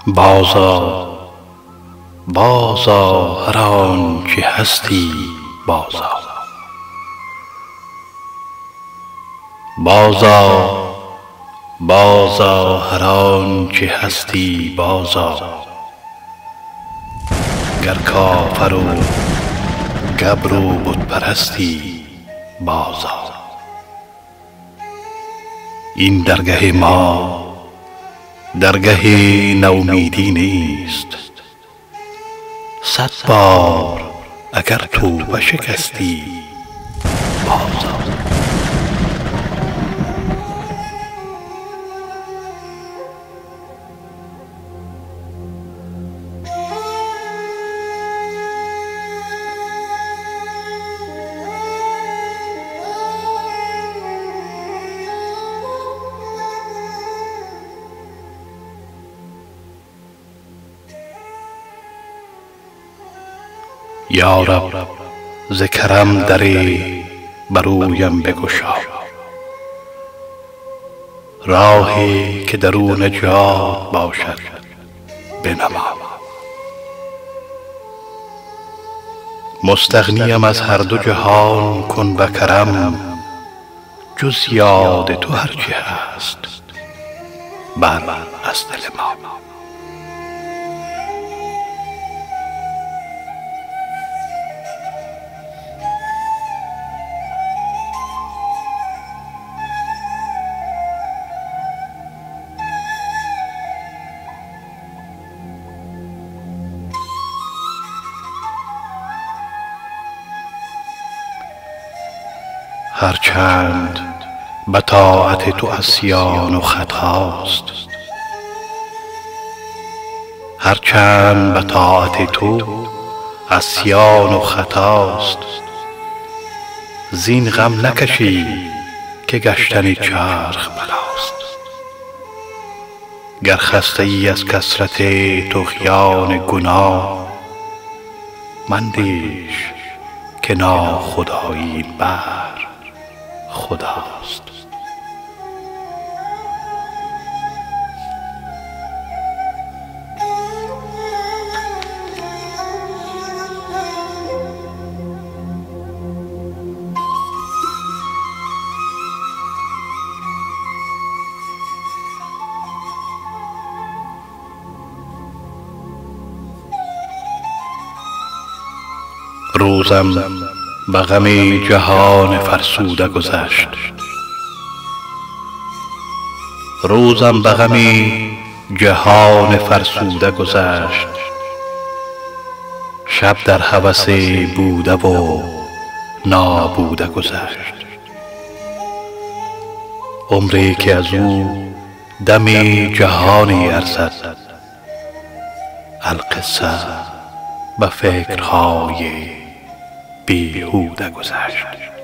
بازآ بازآ هر آن که هستی بازآ. بازآ بازآ هر آن که هستی بازآ. گر کافر و گبر و بت پرستی بازآ. این درگه ما درگه نومیدی نیست. 100 بار اگر توبه شکستی بازآ. یا رب ز کرم دری برویم بگشا. راهی که در او نجات باشد بنما. مستغنیم از هر دو جهان کن به کرم. جز یاد تو هرچه هست بر از دل ما. هرچند به طاعت تو عصیان و خطاست. هرچند به طاعت تو عصیان و خطاست. زین غم نکشی که گشتن چرخ بلاست. گر خسته ای از کثرت طغیان گناه مندیش که ناخدایی بر خداست. روزم به غم جهان فرسوده گذشت. روزم به غم جهان فرسوده گذشت. شب در هوس بوده و نابوده گذشت. عمری که از او دم جهانی ارزد. القصه به فکرهای بیهوده گذشت.